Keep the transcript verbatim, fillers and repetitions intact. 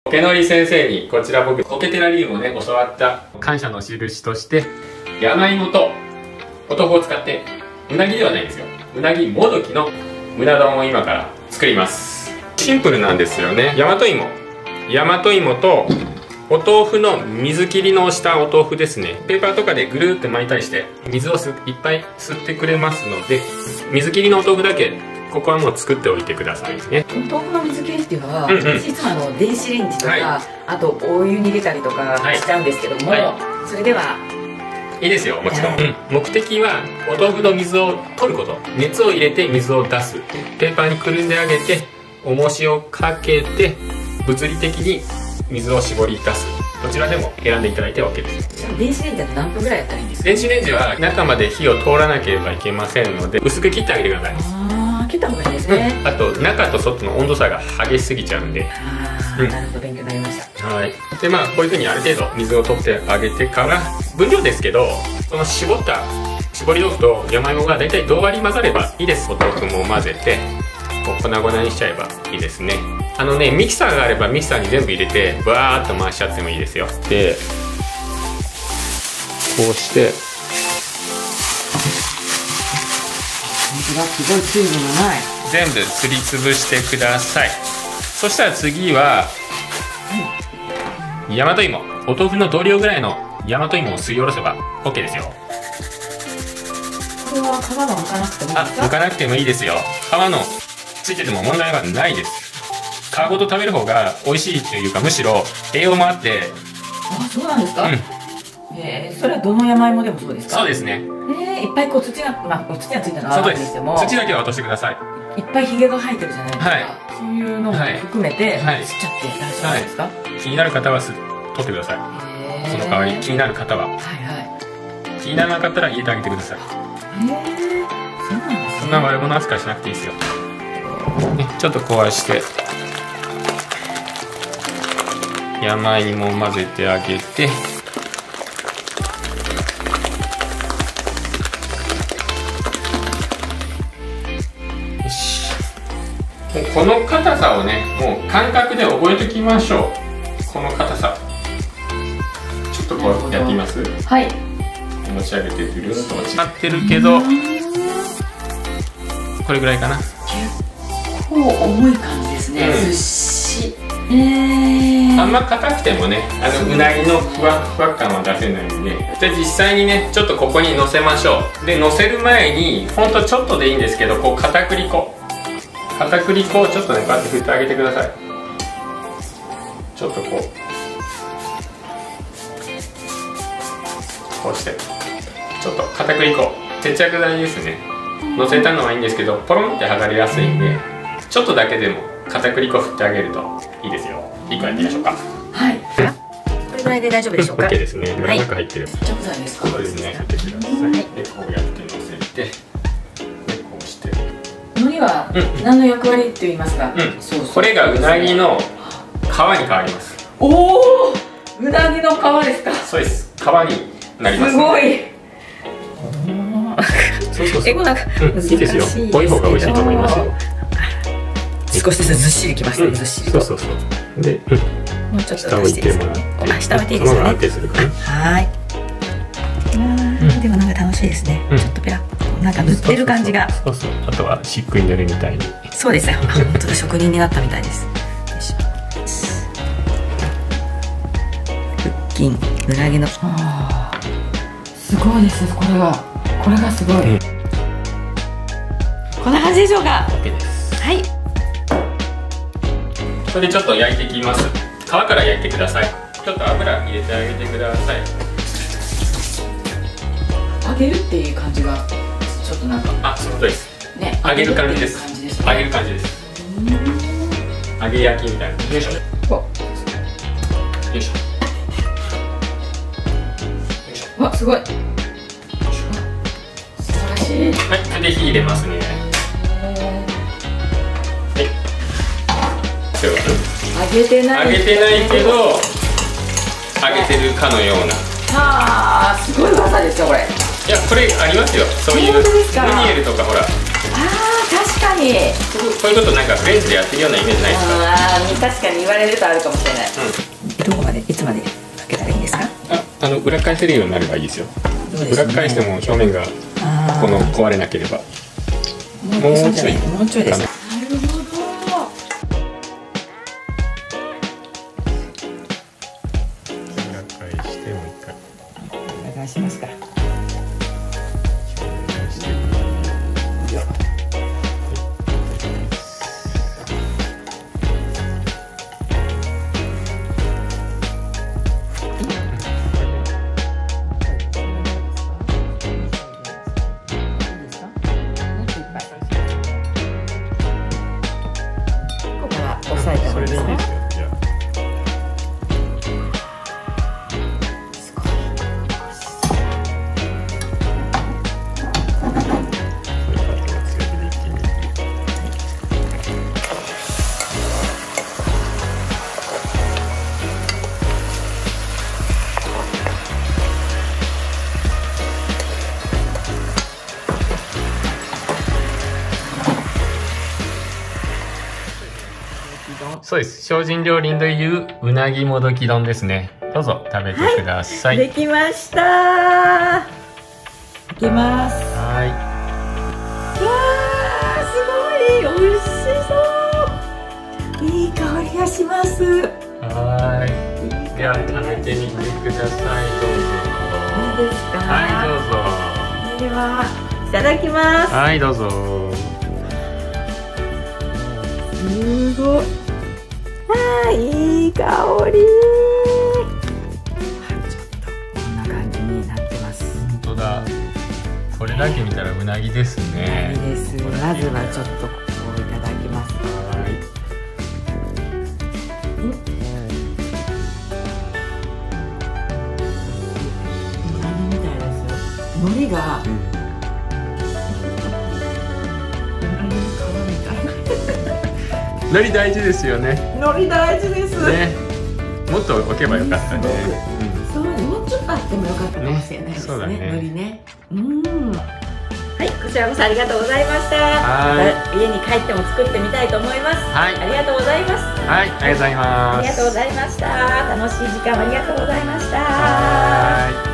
けのり先生にこちら僕コケテラリウムをね教わった感謝の印として山芋とお豆腐を使ってうなぎではないんですよ、うなぎもどきのうな丼を今から作ります。シンプルなんですよね。大和芋大和芋とお豆腐の水切りのしたお豆腐ですね。ペーパーとかでぐるーって巻いたりして水をすいっぱい吸ってくれますので、水切りのお豆腐だけここはもう作っておいてくださいね。 お豆腐の水切りっていうのは、 うんうん、 実はあの電子レンジとか、はい、あとお湯に入れたりとかしちゃうんですけども、はいはい、それではいいですよ、もちろん、うん、目的はお豆腐の水を取ること、熱を入れて水を出す、ペーパーにくるんであげて重しをかけて物理的に水を絞り出す、どちらでも選んでいただいて OK です。 電子レンジだと何分ぐらいやったらいいんですか？ 電子レンジは中まで火を通らなければいけませんので薄く切ってあげてください。 ああ、切った方がいいですね、 うん、あと中と外の温度差が激しすぎちゃうんで。 ああ、うん、なるほど、勉強になりました。 はい。でまあこういうふうにある程度水を取ってあげてから分量ですけど、その絞った絞り豆腐と山芋がだいたい同割り混ざればいいです。お豆腐も混ぜてこう粉々にしちゃえばいいですね。あのねミキサーがあればミキサーに全部入れてバーッと回しちゃってもいいですよ。でこうして本当だ、すごい水分がない。 全部すりつぶしてください。そしたら次は、うん、大和芋、お豆腐の同量ぐらいの大和芋をすりおろせば OK ですよ。 これは皮が剥かなくてもいいですか？ あ、剥かなくてもいいですよ。皮のついてても問題はないです。皮ごと食べる方が美味しいというか、むしろ栄養もあって。 あ、そうなんですか？うん、えー、それはどの山芋でもそうですか？そうですね。えー、いっぱいこう土が、まあ、土がついたのはあるにしても、 土だけは落としてください。 いっぱいひげが生えてるじゃないですか、はい、そういうのも含めて、 はい、 吸っちゃって大丈夫ですか？はい、 気になる方はす取ってください。その代わり気になる方は、はいはい、気にならなかったら入れてあげてください。へえ、そうなんですね。そんな悪者扱いしなくていいですよ、ね、ちょっと壊して山芋を混ぜてあげて、もうこの硬さをね、もう感覚で覚えておきましょう。この硬さちょっとこうやってみます。 はい、 持ち上げてぐるっと落ちまってるけど、これぐらいかな。結構重い感じですね、ずっし。えー、 あんま硬くてもね、あのうなぎのふわふわ感は出せないんで、じゃあ実際にねちょっとここにのせましょう。でのせる前にほんとちょっとでいいんですけど、こう片栗粉片栗粉をちょっとねこうやって振ってあげてください。ちょっとこうこうしてちょっと片栗粉接着剤ですね、のせたのはいいんですけどポロンって剥がれやすいんで、ちょっとだけでも片栗粉振ってあげるといいですよ。いい個やってみましょうか。はい、 これぐらいで大丈夫でしょうか？ OK ですね。ムラなく入ってる。 接着剤ですか？ そうですね、振ってください。でこうやってのせて、でこうして海苔は何の役割と言いますか、 これがうなぎの皮に変わります。 おお、うなぎの皮ですか？ そうです、皮になります。 すごい。 そうそうそう。 え、こなんかいいですよ。多い方が美味しいと思いますよ。 少しずつずっしりきましたね。ずっしり。 そうそうそう。で、 もうちょっと下置いてもらって、 下置いていいですよね。 安定するかな。 はい。でもなんか楽しいですね。ちょっとペラなんか塗ってる感じが。 そうそう。あとは漆喰塗るみたいに。 そうですね。本当だ、職人になったみたいです。腹筋、うなぎの。すごいです。これが、これがすごい。こんな感じでしょうか。 OK です。 はい。 それでちょっと焼いていきます。皮から焼いてください。ちょっと油入れてあげてください。 揚げるっていう感じがちょっとなんか、 あ、そうですね、 揚げる感じです。揚げる感じです。揚げ焼きみたいな。よいしょ。よいしょ。 わ、すごい。素晴らしい。 はい、それで火入れますね。 揚げてない。 揚げてないけど揚げてるかのような。 はあ、すごい技ですよこれ。 いや、これありますよ。そういうムニエルとかほら確かにこういうことなんかフレンチでやってるようなイメージないですか？ ああ、確かに言われるとあるかもしれない。うん、どこまでいつまでかけたらいいんですか？ あ、あの裏返せるようになればいいですよ。裏返しても表面がこの壊れなければ。もうちょい、 もうちょいです。なるほど。 裏返してもう一回。 裏返しますか。押さえたのですね。すごい。 そうです。精進料理でいううなぎもどき丼ですね。どうぞ食べてください。 はい、できました。いきます。 はい。 わあ、すごい美味しそう。いい香りがします。 はい。では食べてみてください。どうぞ。 いいですか。 はい、どうぞ。 ではいただきます。 はい、どうぞ。 すごい。あー、いい香り。ちょっとこんな感じになってます。 本当だ。これだけ見たらうなぎですね。 うなぎです。まずはちょっとここをいただきます。 はい。 うん。うなぎみたいですよ。海苔が。 海苔大事ですよね。 海苔大事です。 ね。もっと置けばよかったね。 そう、もうちょっとあってもよかったかもしれないですね。海苔ね。うん。はい、こちらこそありがとうございました。はい。家に帰っても作ってみたいと思います。はい。ありがとうございます。 はい、ありがとうございます。 ありがとうございました。楽しい時間ありがとうございました。はい。